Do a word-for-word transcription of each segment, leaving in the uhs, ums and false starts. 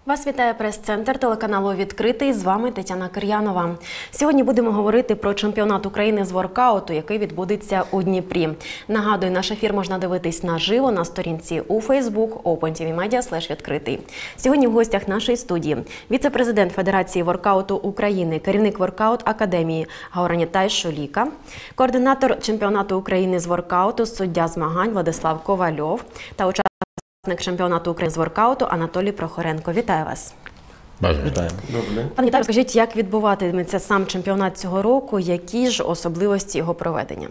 Вас вітає прес-центр телеканалу «Відкритий». З вами Тетяна Кир'янова. Сьогодні будемо говорити про чемпіонат України з воркауту, який відбудеться у Дніпрі. Нагадую, наш ефір можна дивитись наживо на сторінці у Facebook OpenTVMedia слеш відкритий. Сьогодні в гостях нашої студії віце-президент Федерації воркауту України, керівник воркаут-академії Гауранітай Шуліка, координатор чемпіонату України з воркауту, суддя змагань Владислав Ковальов та учасник чемпіонату України з воркауту Анатолій Прохоренко. Вітаю вас. Бажаю. Вітаю. Добре. Пане Віталію, скажіть, як відбуватиметься сам чемпіонат цього року, які ж особливості його проведення?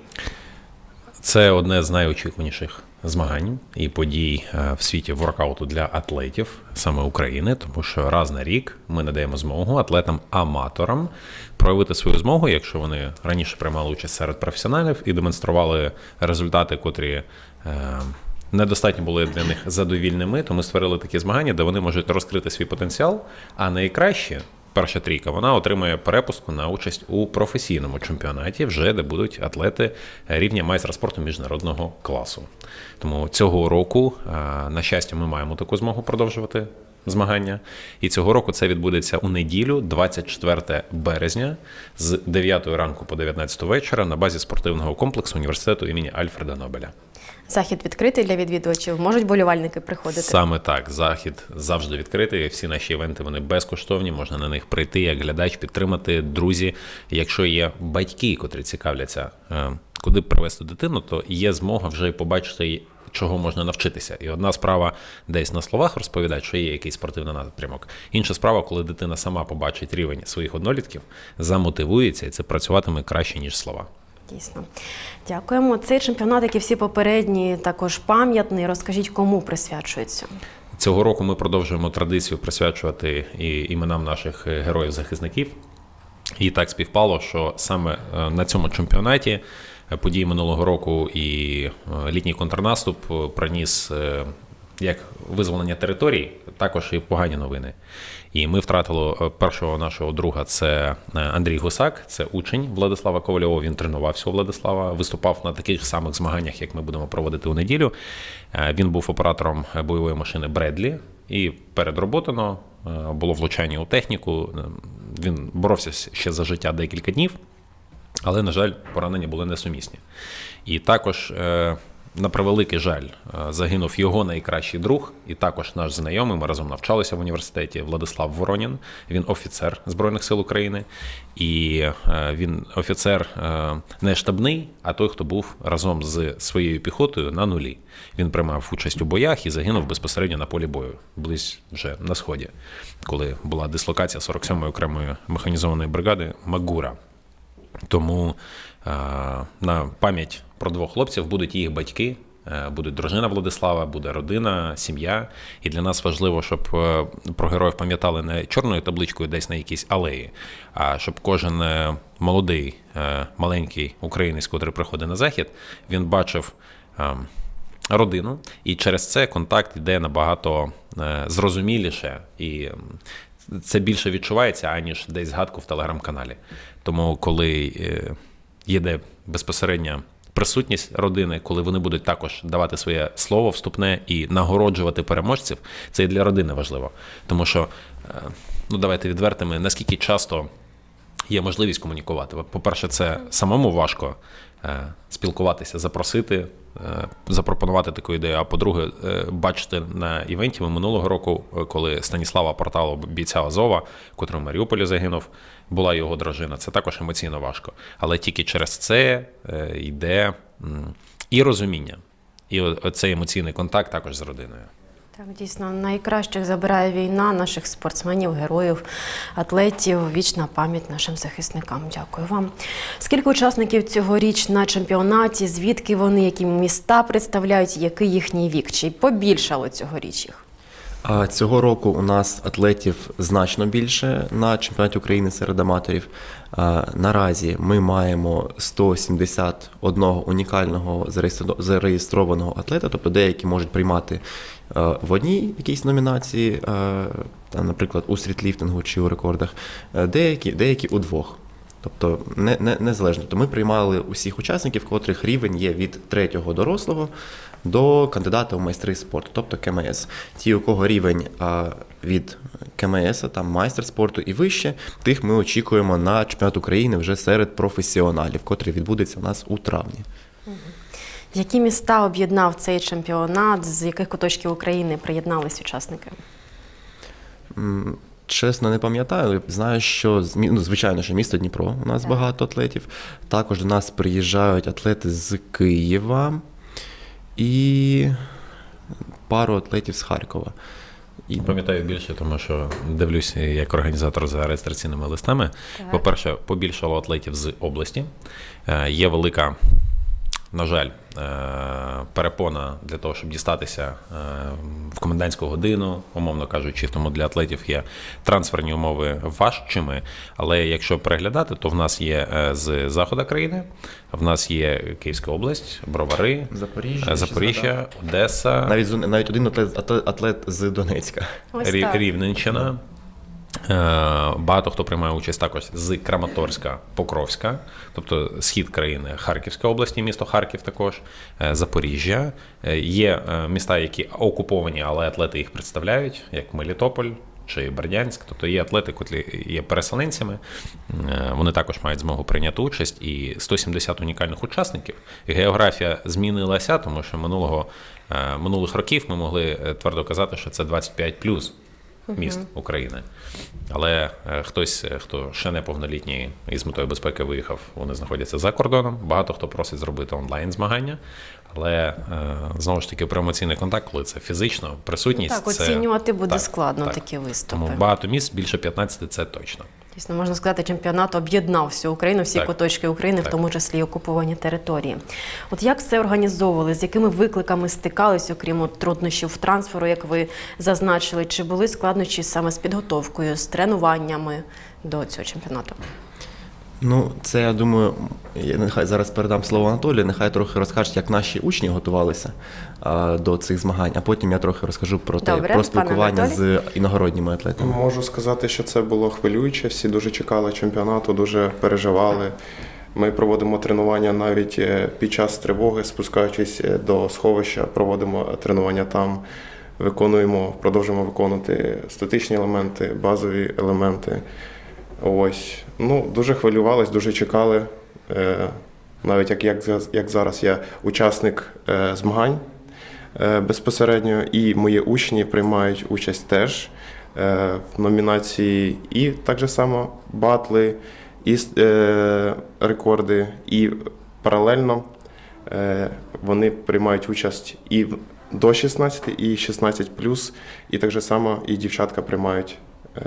Це одне з найочікуваніших змагань і подій в світі воркауту для атлетів, саме України, тому що раз на рік ми надаємо змогу атлетам-аматорам проявити свою змогу, якщо вони раніше приймали участь серед професіоналів і демонстрували результати, котрі недостатньо були для них задовільними, то ми створили такі змагання, де вони можуть розкрити свій потенціал, а найкраще, перша трійка, вона отримує перепустку на участь у професійному чемпіонаті, вже де будуть атлети рівня майстра спорту міжнародного класу. Тому цього року, на щастя, ми маємо таку змогу продовжувати змагання. І цього року це відбудеться у неділю, двадцять четвертого березня, з дев'ятої ранку по дев'ятнадцяту вечора на базі спортивного комплексу університету імені Альфреда Нобеля. Захід відкритий для відвідувачів? Можуть болівальники приходити? Саме так. Захід завжди відкритий. Всі наші івенти, вони безкоштовні. Можна на них прийти як глядач, підтримати. Друзі, якщо є батьки, котрі цікавляться, куди привезти дитину, то є змога вже побачити, чого можна навчитися. І одна справа десь на словах розповідати, що є якийсь спортивний напрямок. Інша справа, коли дитина сама побачить рівень своїх однолітків, замотивується, і це працюватиме краще, ніж слова. Дійсно. Дякуємо. Цей чемпіонат, як і всі попередні, також пам'ятний. Розкажіть, кому присвячується? Цього року ми продовжуємо традицію присвячувати і іменам наших героїв-захисників. І так співпало, що саме на цьому чемпіонаті події минулого року і літній контрнаступ приніс як визволення територій, також і погані новини. І ми втратили першого нашого друга, це Андрій Гусак, це учень Владислава Ковальова, він тренувався у Владислава, виступав на таких самих змаганнях, як ми будемо проводити у неділю. Він був оператором бойової машини Бредлі, і передроботано було влучання у техніку, він боровся ще за життя декілька днів, але, на жаль, поранення були несумісні. І також, на превеликий жаль, загинув його найкращий друг і також наш знайомий, ми разом навчалися в університеті, Владислав Воронін, він офіцер Збройних сил України, і він офіцер не штабний, а той, хто був разом з своєю піхотою на нулі. Він приймав участь у боях і загинув безпосередньо на полі бою, близь вже на Сході, коли була дислокація сорок сьомої окремої механізованої бригади Магура. Тому е, на пам'ять про двох хлопців будуть їх батьки, е, буде дружина Владислава, буде родина, сім'я. І для нас важливо, щоб е, про героїв пам'ятали не чорною табличкою десь на якійсь алеї, а щоб кожен е, молодий, е, маленький українець, котрий приходить на захід, він бачив е, родину. І через це контакт йде набагато е, зрозуміліше і це більше відчувається, аніж десь згадку в телеграм-каналі. Тому коли є безпосередня присутність родини, коли вони будуть також давати своє слово вступне і нагороджувати переможців, це і для родини важливо. Тому що, ну давайте відвертими, наскільки часто є можливість комунікувати. По-перше, це самому важко спілкуватися, запросити, запропонувати таку ідею. А по-друге, бачити на івенті минулого року, коли Станіслава Портало, бійця Азова, котрий в Маріуполі загинув, була його дружина. Це також емоційно важко. Але тільки через це йде і розуміння, і цей емоційний контакт також з родиною. Так, дійсно, найкращих забирає війна наших спортсменів, героїв, атлетів. Вічна пам'ять нашим захисникам. Дякую вам. Скільки учасників цьогоріч на чемпіонаті, звідки вони, які міста представляють, який їхній вік? Чи побільшало цьогоріч їх? Цього року у нас атлетів значно більше на чемпіонаті України серед аматорів. Наразі ми маємо сто сімдесят одного унікального зареєстрованого атлета, тобто деякі можуть приймати в одній якійсь номінації, там, наприклад, у стрітліфтингу чи у рекордах, деякі, деякі у двох. Тобто не, не, незалежно. То ми приймали усіх учасників, котрих рівень є від третього дорослого до кандидата у майстри спорту, тобто КМС. Ті, у кого рівень а, від КМС, там майстер спорту і вище, тих ми очікуємо на чемпіонат України вже серед професіоналів, котрий відбудеться у нас у травні. Які міста об'єднав цей чемпіонат, з яких куточків України приєднались учасники? Чесно, не пам'ятаю, знаю, що, ну, звичайно, що місто Дніпро, у нас Так. багато атлетів. Також до нас приїжджають атлети з Києва і пару атлетів з Харкова. І пам'ятаю більше, тому що дивлюся як організатор за реєстраційними листами. Так. По-перше, побільшало атлетів з області. Е, Є велика, на жаль, е, перепона для того, щоб дістатися е, в комендантську годину, умовно кажучи, тому для атлетів є трансферні умови важчими, але якщо переглядати, то в нас є е, з заходу країни, в нас є Київська область, Бровари, Запоріжжя, е, Запоріжжя, Одеса, Навіть, з- навіть один атлет, атлет, атлет з Донецька. Ось Рі- так. Рівненщина. Е, Багато хто приймає участь також з Краматорська, Покровська, тобто схід країни, Харківська область, і місто Харків також, е, Запоріжжя. Е, Є е, міста, які окуповані, але атлети їх представляють, як Мелітополь чи Бердянськ. Тобто є атлети, які є переселенцями, е, вони також мають змогу прийняти участь. І сто сімдесят унікальних учасників. І географія змінилася, тому що минулого, е, минулих років ми могли е, твердо казати, що це двадцять п'ять плюс міст України. Але е, хтось, е, хто ще не повнолітній і з метою безпеки виїхав, вони знаходяться за кордоном. Багато хто просить зробити онлайн-змагання. Але, е, знову ж таки, промоційний контакт, коли це фізично, присутність. Так, це... оцінювати буде так, складно так. такі виступи. Тому багато міст, більше п'ятнадцяти, це точно. Дійсно, можна сказати, чемпіонат об'єднав всю Україну, всі Так. куточки України, Так. в тому числі і окуповані території. От як все організовували, з якими викликами стикались, окрім от труднощів трансферу, як ви зазначили, чи були складнощі саме з підготовкою, з тренуваннями до цього чемпіонату? Ну, це, я думаю, я нехай зараз передам слово Анатолію, нехай трохи розкаже, як наші учні готувалися а, до цих змагань, а потім я трохи розкажу про те, Добре, про пане спілкування Анатолій. з іногородніми атлетами. Можу сказати, що це було хвилююче. Всі дуже чекали чемпіонату, дуже переживали. Ми проводимо тренування навіть е, під час тривоги, спускаючись е, до сховища, проводимо тренування там, виконуємо, продовжуємо виконувати статичні елементи, базові елементи. Ось. Ну, дуже хвилювались, дуже чекали. Е, Навіть як, як, за- як зараз я учасник е, змагань е, безпосередньо, і мої учні приймають участь теж е, в номінації і так же само батли, і е, рекорди, і паралельно е, вони приймають участь і в- до шістнадцяти, і шістнадцять плюс, і так же само і дівчатка приймають е,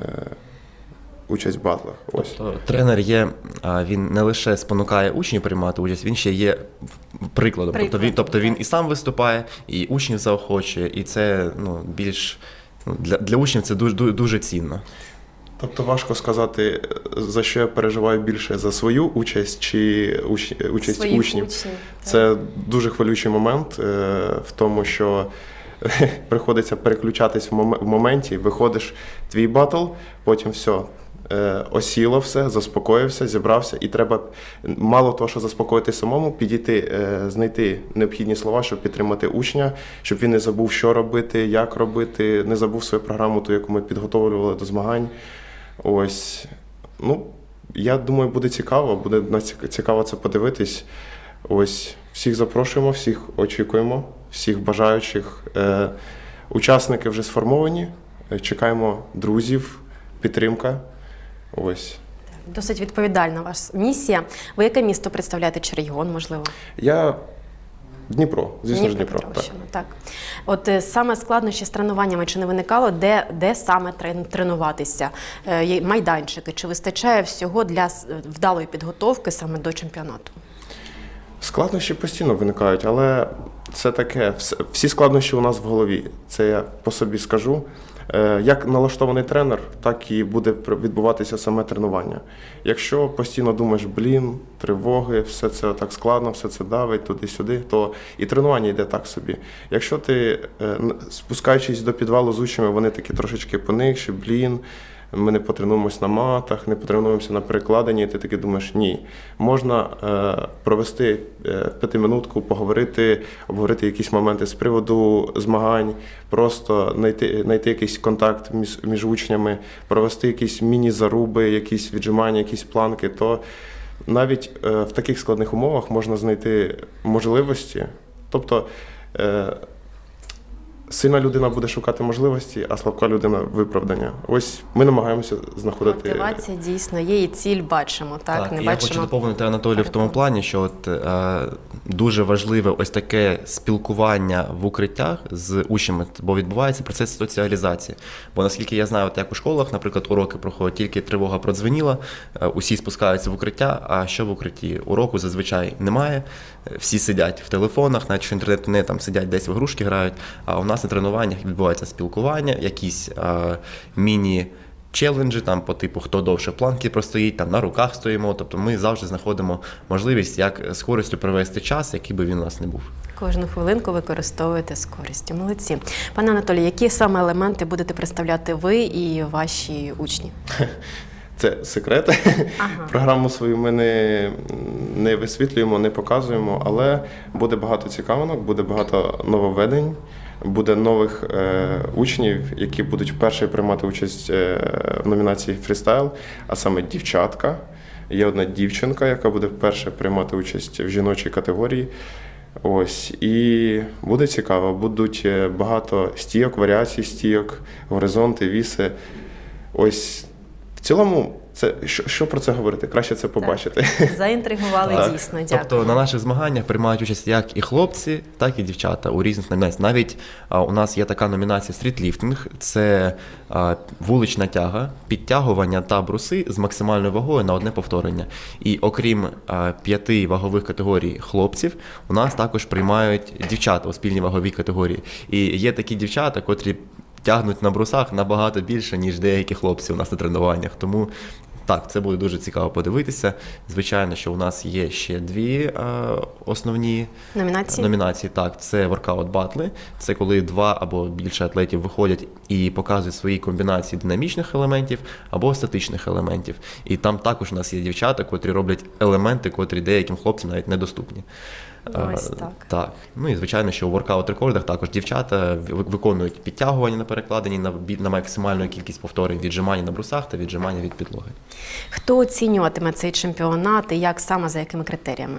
участь в батлах. Ось. Тобто тренер є, а, він не лише спонукає учнів приймати участь, він ще є прикладом. Тобто він, Прикладом, тобто він так. і сам виступає, і учнів заохочує, і це ну, більш ну, для, для учнів це дуже, дуже, дуже цінно. Тобто важко сказати, за що я переживаю більше, за свою участь чи уч... участь Своїх учнів. учнів, Це дуже хвилюючий момент е, в тому, що приходиться переключатись в, мом... в моменті, виходиш твій батл, потім все. е, Осіло все, заспокоївся, зібрався, і треба мало того, що заспокоїти самому, підійти, е, знайти необхідні слова, щоб підтримати учня, щоб він не забув, що робити, як робити, не забув свою програму, ту, яку ми підготовлювали до змагань. Ось, ну, я думаю, буде цікаво, буде нас цікаво це подивитись. Ось, всіх запрошуємо, всіх очікуємо, всіх бажаючих. Е, учасники вже сформовані, е, чекаємо друзів, підтримка. Ось. Досить відповідальна ваша місія. Ви яке місто представляєте, чи регіон, можливо? Я Дніпро, звісно ж Дніпро. Так. Дніпропетровщина, так. От е, саме складнощі з тренуваннями чи не виникало, де, де саме трен- тренуватися? Е, є майданчики, чи вистачає всього для с- вдалої підготовки саме до чемпіонату? Складнощі постійно виникають, але це таке, вс- всі складнощі у нас в голові. Це я по собі скажу. Е, Як налаштований тренер, так і буде пр- відбуватися саме тренування. Якщо постійно думаєш, блін, тривоги, все це так складно, все це давить туди-сюди, то і тренування йде так собі. Якщо ти, е, н- спускаючись до підвалу з учнями, вони такі трошечки поникші, блін, ми не потренуємося на матах, не потренуємося на перекладині, і ти таки думаєш, ні. Можна е, провести е, п'ятиминутку, поговорити, обговорити якісь моменти з приводу змагань, просто знайти, знайти якийсь контакт між, між учнями, провести якісь міні-заруби, якісь віджимання, якісь планки, то навіть е, в таких складних умовах можна знайти можливості. Тобто е, сильна людина буде шукати можливості, а слабка людина – виправдання. Ось ми намагаємося знаходити... Мотивація дійсно є, і ціль бачимо, так? Так, Не я бачимо... хочу доповнити Анатолію в тому плані, що от, е, дуже важливе ось таке спілкування в укриттях з учнями, бо відбувається процес соціалізації. Бо наскільки я знаю, от як у школах, наприклад, уроки проходять, тільки тривога продзвеніла, е, усі спускаються в укриття, а що в укритті? Уроку зазвичай немає, всі сидять в телефонах, навіть що інтернету не, там сидять десь в ігрушки грають, а у нас на тренуваннях відбувається спілкування, якісь е, міні- челенджі, там по типу, хто довше планки простоїть, там на руках стоїмо. Тобто ми завжди знаходимо можливість, як з користю провести час, який би він у нас не був. Кожну хвилинку використовуєте з користю. Молодці. Пане Анатолій, які саме елементи будете представляти ви і ваші учні? Це секрет. Ага. Програму свою ми не, не висвітлюємо, не показуємо, але буде багато цікавинок, буде багато нововведень, буде нових е, учнів, які будуть вперше приймати участь е, в номінації фрістайл, а саме дівчатка. Є одна дівчинка, яка буде вперше приймати участь в жіночій категорії. Ось, і буде цікаво, будуть багато стійок, варіацій стійок, горизонти, віси. Ось, в цілому, це, що, що про це говорити? Краще це побачити. Так. Заінтригували Так. дійсно, дякую. Тобто на наших змаганнях приймають участь як і хлопці, так і дівчата у різних номінаціях. Навіть а, у нас є така номінація стрітліфтинг, це а, вулична тяга, підтягування та бруси з максимальною вагою на одне повторення. І окрім а, п'яти вагових категорій хлопців, у нас також приймають дівчата у спільній ваговій категорії. І є такі дівчата, котрі тягнуть на брусах набагато більше, ніж деякі хлопці у нас на тренуваннях. Тому так, це буде дуже цікаво подивитися. Звичайно, що у нас є ще дві е, основні Номінації? номінації. Так, це воркаут-батли. Це коли два або більше атлетів виходять і показують свої комбінації динамічних елементів або статичних елементів. І там також у нас є дівчата, котрі роблять елементи, котрі деяким хлопцям навіть недоступні. Ось так. Так. Ну і звичайно, що у воркаут-рекордах також дівчата виконують підтягування на перекладині на, на максимальну кількість повторень, віджимання на брусах та віджимання від підлоги. Хто оцінюватиме цей чемпіонат і як саме, за якими критеріями?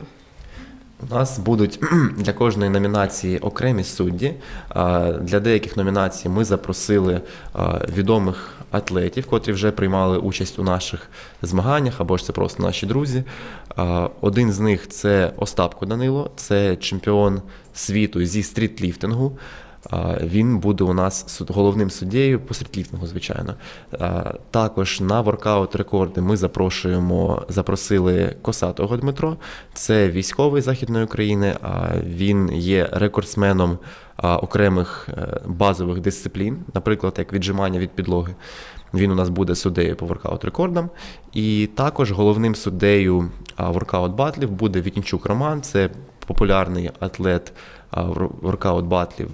У нас будуть для кожної номінації окремі судді. Для деяких номінацій ми запросили відомих атлетів, котрі вже приймали участь у наших змаганнях, або ж це просто наші друзі. Один з них – це Остапко Данило, це чемпіон світу зі стрітліфтингу. Він буде у нас головним суддєю по стрітліфтингу, звичайно. Також на воркаут-рекорди ми запрошуємо, запросили Косатого Дмитро. Це військовий Західної України. Він є рекордсменом окремих базових дисциплін, наприклад, як віджимання від підлоги. Він у нас буде суддею по воркаут-рекордам. І також головним суддею воркаут-батлів буде Вітінчук Роман. Це популярний атлет воркаут-батлів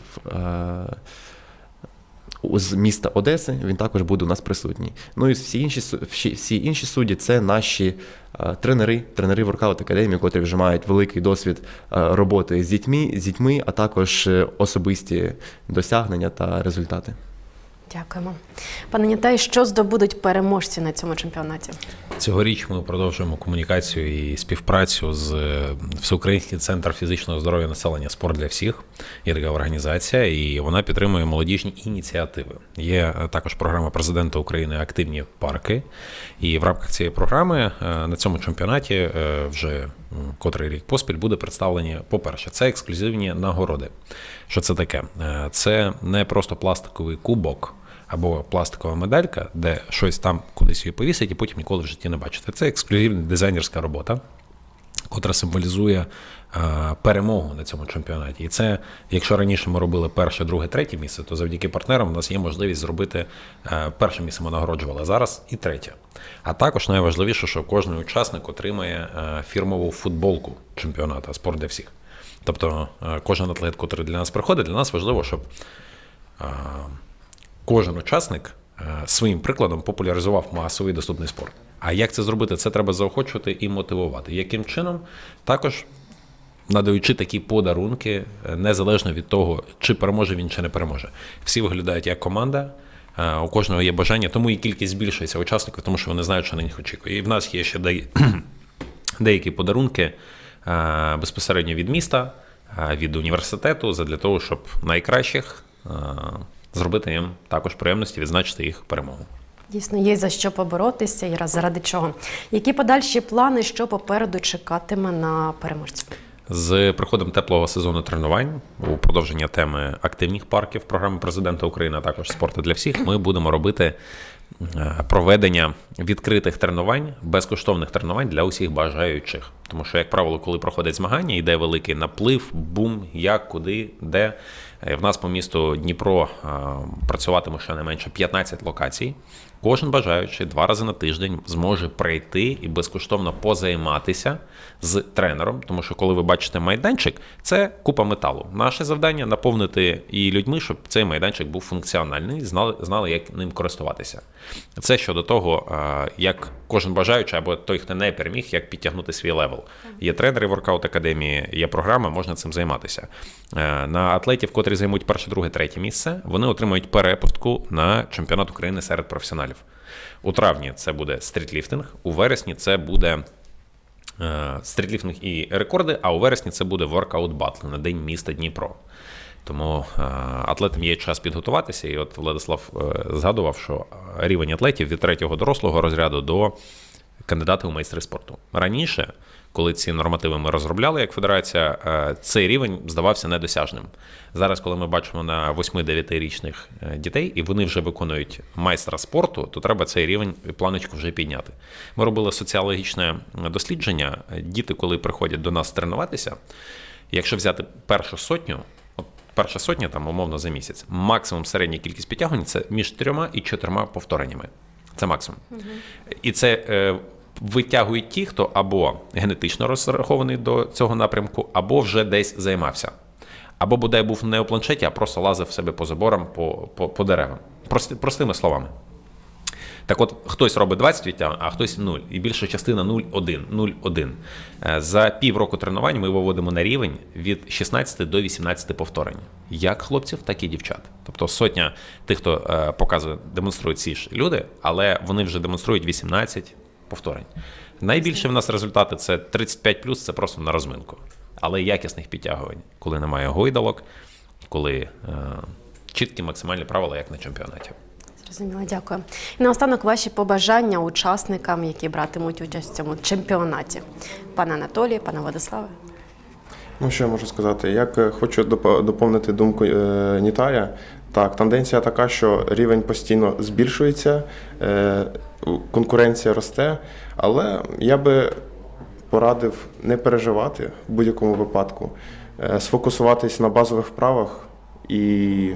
з міста Одеси, він також буде у нас присутній. Ну і всі інші, всі інші судді – це наші тренери, тренери воркаут-академії, котрі вже мають великий досвід роботи з дітьми, з дітьми, а також особисті досягнення та результати. Дякуємо. Пане Нітай, що здобудуть переможці на цьому чемпіонаті? Цьогоріч ми продовжуємо комунікацію і співпрацю з Всеукраїнським центром фізичного здоров'я населення «Спорт для всіх». Є така організація, і вона підтримує молодіжні ініціативи. Є також програма президента України «Активні парки». І в рамках цієї програми на цьому чемпіонаті вже котрий рік поспіль буде представлені, по-перше, це ексклюзивні нагороди. Що це таке? Це не просто пластиковий кубок або пластикова медалька, де щось там кудись її повісить і потім ніколи в житті не бачите. Це ексклюзивна дизайнерська робота, котра символізує перемогу на цьому чемпіонаті. І це, якщо раніше ми робили перше, друге, третє місце, то завдяки партнерам у нас є можливість зробити перше місце ми нагороджували, зараз і третє. А також найважливіше, що кожен учасник отримає фірмову футболку чемпіонату «Спорт для всіх». Тобто кожен атлет, який для нас приходить, для нас важливо, щоб кожен учасник своїм прикладом популяризував масовий доступний спорт. А як це зробити? Це треба заохочувати і мотивувати. Яким чином? Також надаючи такі подарунки, незалежно від того, чи переможе він, чи не переможе. Всі виглядають як команда, у кожного є бажання, тому і кількість збільшується учасників, тому що вони знають, що на них очікує. І в нас є ще деякі подарунки безпосередньо від міста, від університету, задля того, щоб найкращих зробити їм також приємності, відзначити їх перемогу. Дійсно, є за що поборотися і заради чого. Які подальші плани, що попереду чекатиме на переможців? З приходом теплого сезону тренувань у продовження теми активних парків програми президента України, а також спорту для всіх, ми будемо робити проведення відкритих тренувань, безкоштовних тренувань для усіх бажаючих. Тому що, як правило, коли проходять змагання, йде великий наплив, бум, як, куди, де. В нас по місту Дніпро працюватиме щонайменше п'ятнадцять локацій. Кожен бажаючий два рази на тиждень зможе прийти і безкоштовно позайматися з тренером, тому що коли ви бачите майданчик, це купа металу. Наше завдання – наповнити і людьми, щоб цей майданчик був функціональний, знали, знали, як ним користуватися. Це щодо того, як кожен бажаючий або той, хто не переміг, як підтягнути свій левел. Є тренери воркаут академії, є програма, можна цим займатися. На атлетів, котрі займуть перше, друге, третє місце, вони отримують перепустку на чемпіонат України серед професіоналів. У травні це буде стрітліфтинг, у вересні це буде е, стрітліфтинг і рекорди, а у вересні це буде воркаут батл на День міста Дніпро. Тому е, атлетам є час підготуватися, і от Владислав е, згадував, що рівень атлетів від третього дорослого розряду до кандидата у майстри спорту. Раніше, коли ці нормативи ми розробляли як федерація, цей рівень здавався недосяжним. Зараз, коли ми бачимо на восьми-дев'ятирічних дітей, і вони вже виконують майстра спорту, то треба цей рівень і планочку вже підняти. Ми робили соціологічне дослідження. Діти, коли приходять до нас тренуватися, якщо взяти першу сотню, от перша сотня, там, умовно, за місяць, максимум середня кількість підтягувань – це між трьома і чотирма повтореннями. Це максимум. Угу. І це е, витягують ті, хто або генетично розрахований до цього напрямку, або вже десь займався. Або, бодай, був не у планшеті, а просто лазив в себе по заборам, по, по, по деревам. Прости, простими словами. Так от, хтось робить двадцять відтягувань, а хтось нуль. І більша частина нуль один, нуль один. За півроку тренувань ми виводимо на рівень від шістнадцяти до вісімнадцяти повторень. Як хлопців, так і дівчат. Тобто сотня тих, хто показує, демонструє ці ж люди, але вони вже демонструють вісімнадцять повторень. Найбільше в нас результати – це тридцять п'ять плюс, це просто на розминку. Але якісних підтягувань, коли немає гойдалок, коли е, чіткі максимальні правила, як на чемпіонаті. Зрозуміло, дякую. І наостанок ваші побажання учасникам, які братимуть участь в цьому чемпіонаті. Пане Анатолій, пане Владиславе. Ну, що я можу сказати? Як хочу доповнити думку е, Нітая, так, тенденція така, що рівень постійно збільшується, е, конкуренція росте, але я би порадив не переживати в будь-якому випадку, е, сфокусуватись на базових вправах і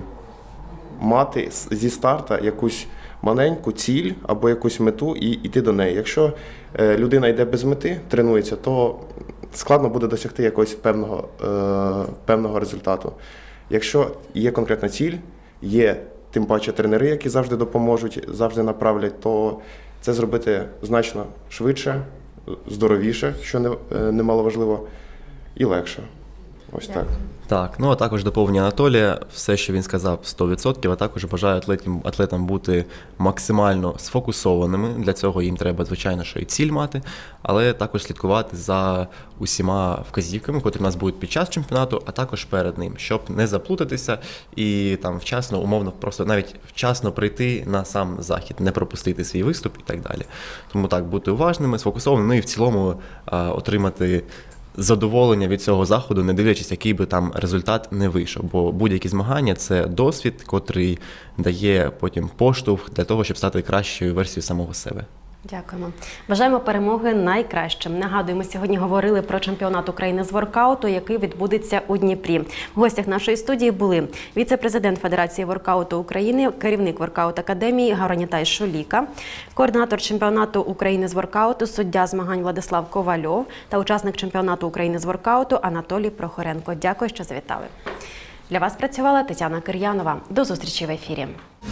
мати зі старта якусь маленьку ціль або якусь мету і йти до неї. Якщо е, людина йде без мети, тренується, то складно буде досягти якогось певного, е, певного результату. Якщо є конкретна ціль, є тим паче тренери, які завжди допоможуть, завжди направлять, то це зробити значно швидше, здоровіше, що не, немаловажливо, і легше. Ось так. Так, ну а також доповнення Анатолія, все, що він сказав, сто відсотків, а також бажаю атлетам, атлетам бути максимально сфокусованими. Для цього їм треба, звичайно, що і ціль мати, але також слідкувати за усіма вказівками, котрі в нас будуть під час чемпіонату, а також перед ним, щоб не заплутатися і там вчасно, умовно, просто навіть вчасно прийти на сам захід, не пропустити свій виступ і так далі. Тому так, бути уважними, сфокусованими, ну і в цілому а, отримати задоволення від цього заходу, не дивлячись, який би там результат не вийшов. Бо будь-які змагання – це досвід, котрий дає потім поштовх для того, щоб стати кращою версією самого себе. Дякуємо. Бажаємо перемоги найкращим. Нагадуємо, сьогодні говорили про чемпіонат України з воркауту, який відбудеться у Дніпрі. В гостях нашої студії були віце-президент Федерації воркауту України, керівник воркаут академії Гавранітай Шуліка, координатор чемпіонату України з воркауту, суддя змагань Владислав Ковальов та учасник чемпіонату України з воркауту Анатолій Прохоренко. Дякую, що завітали. Для вас працювала Тетяна Кир'янова. До зустрічі в ефірі.